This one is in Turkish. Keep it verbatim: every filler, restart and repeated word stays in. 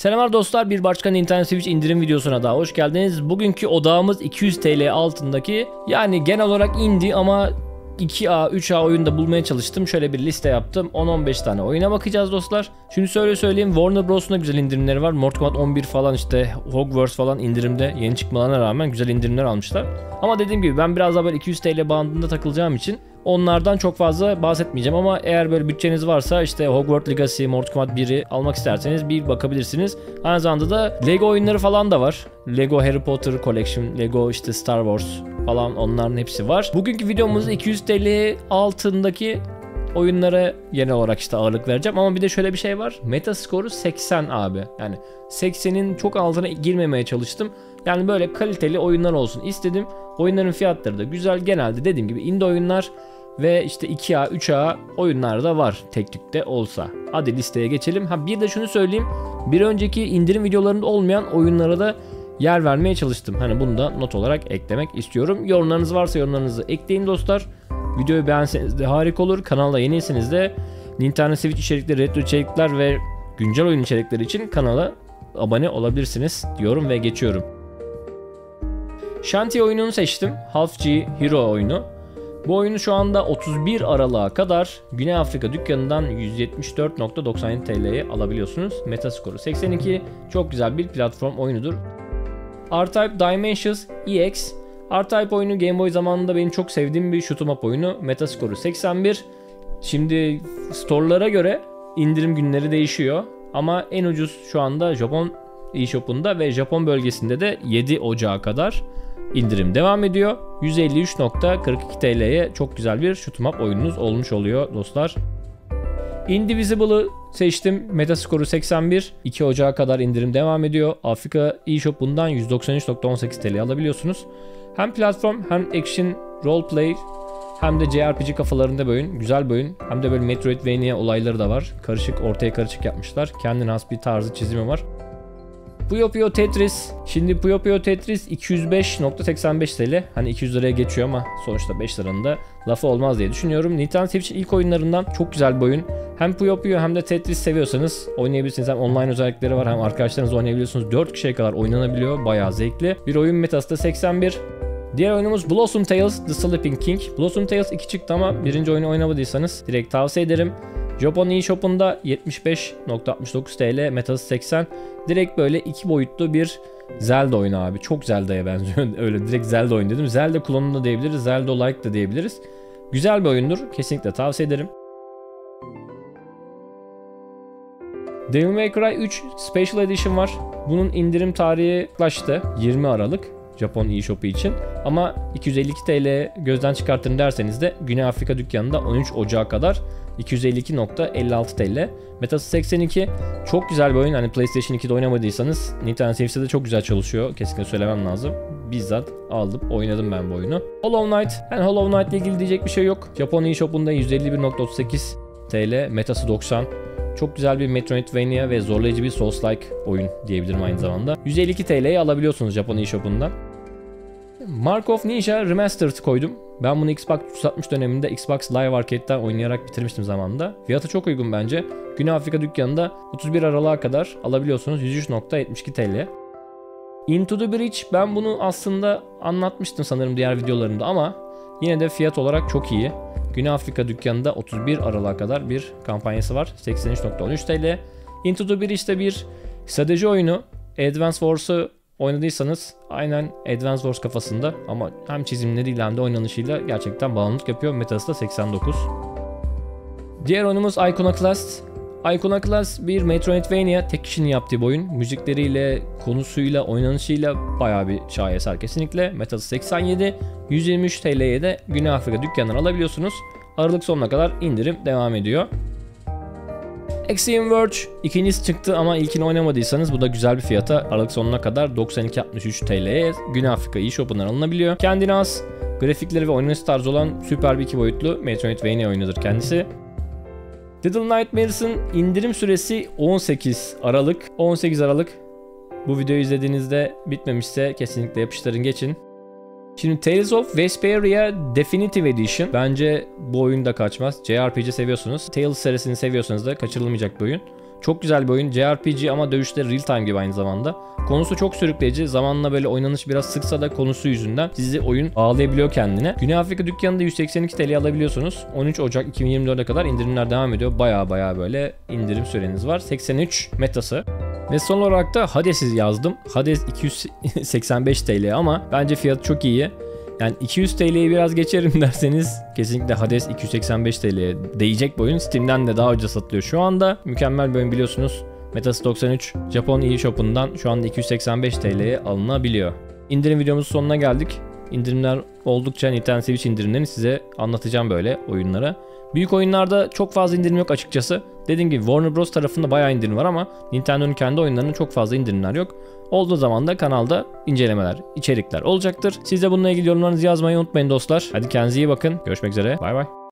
Selamlar dostlar, bir başka Nintendo Switch indirim videosuna daha hoş geldiniz. Bugünkü odağımız iki yüz TL altındaki, yani genel olarak indie ama iki A, üç A oyunda bulmaya çalıştım. Şöyle bir liste yaptım. on on beş tane oyuna bakacağız dostlar. Şimdi söyle söyleyeyim, Warner Bros'un da güzel indirimleri var. Mortal Kombat on bir falan, işte Hogwarts falan indirimde, yeni çıkmalarına rağmen güzel indirimler almışlar. Ama dediğim gibi ben biraz daha böyle iki yüz TL bandında takılacağım için onlardan çok fazla bahsetmeyeceğim, ama eğer böyle bütçeniz varsa işte Hogwarts Legacy, Mortal Kombat biri almak isterseniz bir bakabilirsiniz. Aynı zamanda da Lego oyunları falan da var. Lego Harry Potter Collection, Lego işte Star Wars falan, onların hepsi var. Bugünkü videomuzda iki yüz TL altındaki oyunlara genel olarak işte ağırlık vereceğim, ama bir de şöyle bir şey var. Metaskoru seksen abi. Yani seksenin çok altına girmemeye çalıştım. Yani böyle kaliteli oyunlar olsun istedim. Oyunların fiyatları da güzel. Genelde dediğim gibi indie oyunlar ve işte iki A, üç A oyunlar da var tek tükte olsa. Hadi listeye geçelim. Ha bir de şunu söyleyeyim. Bir önceki indirim videolarında olmayan oyunlara da yer vermeye çalıştım. Hani bunu da not olarak eklemek istiyorum. Yorumlarınız varsa yorumlarınızı ekleyin dostlar. Videoyu beğenseniz de harika olur. Kanalda yeniyseniz de Nintendo Switch içerikleri, retro içerikler ve güncel oyun içerikleri için kanala abone olabilirsiniz diyorum ve geçiyorum. Shanty oyununu seçtim. Half G Hero oyunu. Bu oyunu şu anda otuz bir Aralık'a kadar Güney Afrika dükkanından yüz yetmiş dört nokta doksan yedi TL'ye alabiliyorsunuz. Metaskoru seksen iki. Çok güzel bir platform oyunudur. R-Type Dimensions E X. R-Type oyunu Game Boy zamanında benim çok sevdiğim bir shoot 'em up oyunu. Metaskoru seksen bir. Şimdi store'lara göre indirim günleri değişiyor. Ama en ucuz şu anda Japon eShop'unda ve Japon bölgesinde de yedi Ocak'a kadar indirim devam ediyor. yüz elli üç nokta kırk iki TL'ye çok güzel bir shoot 'em up oyununuz olmuş oluyor dostlar. Indivisible'ı seçtim. Metaskoru seksen bir. iki Ocak'a kadar indirim devam ediyor. Afrika eShop'undan yüz doksan üç nokta on sekiz TL alabiliyorsunuz. Hem platform hem action roleplay hem de J R P G kafalarında bir oyun. Güzel bir oyun. Hem de böyle Metroidvania olayları da var. Karışık, ortaya karışık yapmışlar. Kendine has bir tarzı, çizimi var. Puyo Puyo Tetris. Şimdi Puyo Puyo Tetris iki yüz beş nokta seksen beş TL. Hani iki yüz liraya geçiyor ama sonuçta beş liranın da lafı olmaz diye düşünüyorum. Nintendo Switch'in ilk oyunlarından çok güzel bir oyun. Hem Puyo Puyo hem de Tetris seviyorsanız oynayabilirsiniz. Hem online özellikleri var, hem arkadaşlarınızla oynayabiliyorsunuz. dört kişiye kadar oynanabiliyor. Bayağı zevkli. Bir oyun, metası da seksen bir. Diğer oyunumuz Blossom Tales The Sleeping King. Blossom Tales iki çıktı ama birinci oyunu oynamadıysanız direkt tavsiye ederim. Japon eShop'unda yetmiş beş nokta altmış dokuz TL, metası seksen. Direkt böyle iki boyutlu bir Zelda oyunu abi. Çok Zelda'ya benziyor. Öyle direkt Zelda oyun dedim. Zelda klonu da diyebiliriz. Zelda-like da diyebiliriz. Güzel bir oyundur. Kesinlikle tavsiye ederim. Devil May Cry üç Special Edition var. Bunun indirim tarihi yaklaştı. yirmi Aralık. Japon eShop'u için. Ama iki yüz elli iki TL gözden çıkartın derseniz de Güney Afrika dükkanında on üç Ocak'a kadar iki yüz elli iki nokta elli altı TL. Metası seksen iki. Çok güzel bir oyun. Hani PlayStation iki'de oynamadıysanız Nintendo Switch'te de çok güzel çalışıyor. Kesinlikle söylemem lazım. Bizzat aldım, oynadım ben bu oyunu. Hollow Knight. Yani Hollow Knight ile ilgili diyecek bir şey yok. Japon eShop'unda yüz elli bir nokta otuz sekiz TL. Metası doksan. Çok güzel bir Metroidvania ve zorlayıcı bir Souls-like oyun diyebilirim aynı zamanda. yüz elli iki TL'ye alabiliyorsunuz Japon eShop'undan. Mark of Ninja Remastered koydum. Ben bunu Xbox üç altmış döneminde Xbox Live Arcade'den oynayarak bitirmiştim zamanında. Fiyatı çok uygun bence. Güney Afrika dükkanında otuz bir Aralık'a kadar alabiliyorsunuz. yüz üç nokta yetmiş iki TL. Into the Breach, ben bunu aslında anlatmıştım sanırım diğer videolarımda, ama yine de fiyat olarak çok iyi. Güney Afrika dükkanında otuz bir Aralık'a kadar bir kampanyası var. seksen üç nokta on üç TL. Into the Breach'te bir strateji oyunu. Advance Wars'u oynadıysanız aynen Advance Wars kafasında, ama hem çizimleriyle hem de oynanışıyla gerçekten bağımlılık yapıyor. Metası da seksen dokuz. Diğer oyunumuz Iconoclast. Iconoclast bir Metroidvania, tek kişinin yaptığı bir oyun. Müzikleriyle, konusuyla, oynanışıyla bayağı bir şaheser kesinlikle. Metası seksen yedi. yüz yirmi üç TL'ye de Güney Afrika dükkanından alabiliyorsunuz. Aralık sonuna kadar indirim devam ediyor. Axiom Verge ikincisi çıktı ama ilkini oynamadıysanız bu da güzel bir fiyata Aralık sonuna kadar doksan iki altmış üç TL'ye Güney Afrika eShop'undan alınabiliyor. Kendine has grafikleri ve oynanış tarzı olan süper bir iki boyutlu Metroidvania oyunudur kendisi. Little Nightmares'ın indirim süresi on sekiz Aralık. on sekiz Aralık. Bu videoyu izlediğinizde bitmemişse kesinlikle yapıştırın geçin. Şimdi Tales of Vesperia Definitive Edition. Bence bu oyun da kaçmaz. J R P G seviyorsunuz, Tales serisini seviyorsanız da kaçırılmayacak bir oyun. Çok güzel bir oyun. J R P G ama dövüşleri real time gibi aynı zamanda. Konusu çok sürükleyici. Zamanla böyle oynanış biraz sıksa da konusu yüzünden sizi oyun bağlayabiliyor kendine. Güney Afrika dükkanında yüz seksen iki T L'ye alabiliyorsunuz. on üç Ocak iki bin yirmi dört'e kadar indirimler devam ediyor. Baya baya böyle indirim süreniz var. seksen üç metası. Ve son olarak da Hades'i yazdım. Hades iki yüz seksen beş T L ama bence fiyatı çok iyi. Yani iki yüz T L'yi biraz geçerim derseniz kesinlikle Hades iki yüz seksen beş T L'ye değecek bir oyun. Steam'den de daha ucuz satılıyor şu anda. Mükemmel bir oyun biliyorsunuz. Metası doksan üç. Japon eShop'undan şu anda iki yüz seksen beş T L'ye alınabiliyor. İndirim videomuzun sonuna geldik. İndirimler oldukça Nintendo Switch indirimlerini size anlatacağım böyle oyunlara. Büyük oyunlarda çok fazla indirim yok açıkçası. Dediğim gibi Warner Bros tarafında bayağı indirim var ama Nintendo'nun kendi oyunlarının çok fazla indirimler yok. Olduğu zaman da kanalda incelemeler, içerikler olacaktır. Siz de bununla ilgili yorumlarınızı yazmayı unutmayın dostlar. Hadi kendinize iyi bakın. Görüşmek üzere. Bay bay.